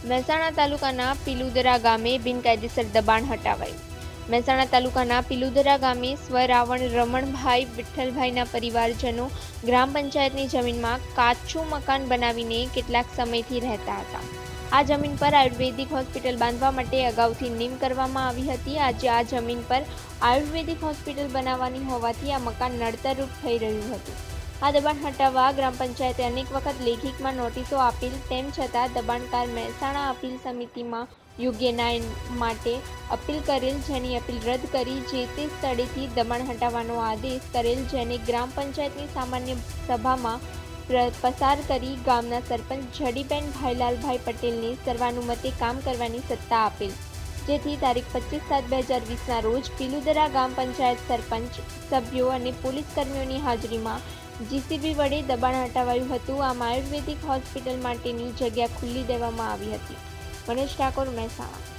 મહેસાણા તાલુકાના પિલુદરા ગામે બિનકાયદેસર દબાણ હટાવાયું. મહેસાણા તાલુકાના પિલુદરા ગામે સ્વરાવણ રમણભાઈ વિઠ્ઠલભાઈના પરિવારજનો ગ્રામ પંચાયતની જમીનમાં કાચું મકાન બનાવીને કેટલાક સમયથી રહેતા હતા. આ જમીન પર આયુર્વેદિક હોસ્પિટલ બાંધવા માટે અગાઉથી નીમ કરવામાં આવી હતી. આજે આ જમીન પર આયુર્વેદિક હોસ્પિટલ બનાવવાની હોવાથી આ મકાન નડતરરૂપ થઈ રહ્યું હતું. આ દબાણ હટાવવા ગ્રામ પંચાયતે અનેક વખત લેખિતમાં નોટિસો આપેલ, તેમ છતાં દબાણકાર મહેસાણા અપીલ સમિતિમાં યોગ્ય ન્યાય માટે અપીલ કરેલ, જેની અપીલ રદ કરી જે તે સ્થળેથી દબાણ હટાવવાનો આદેશ કરેલ, જેને ગ્રામ પંચાયતની સામાન્ય સભામાં પસાર કરી ગામના સરપંચ જડીબેન ભાઈલાલભાઈ પટેલને સર્વાનુમતે કામ કરવાની સત્તા આપેલ, જેથી તારીખ 25/7/2020ના રોજ પિલુદરા ગામ પંચાયત સરપંચ, સભ્યો અને પોલીસ કર્મીઓની હાજરીમાં જીસીબી વડે દબાણ હટાવાયું હતું. આમ આયુર્વેદિક હોસ્પિટલ માટેની જગ્યા ખુલ્લી દેવામાં આવી હતી. મનોજ ઠાકોર, મહેસાણા.